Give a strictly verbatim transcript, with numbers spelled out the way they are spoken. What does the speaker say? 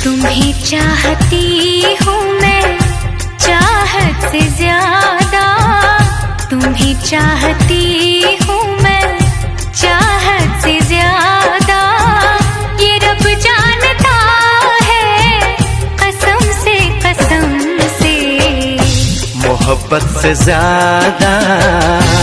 तुम्हें चाहती हूँ मैं चाहत से ज्यादा, तुम्हें चाहती हूँ मैं चाहत से ज्यादा। ये रब जानता है कसम से कसम से, मोहब्बत से ज्यादा।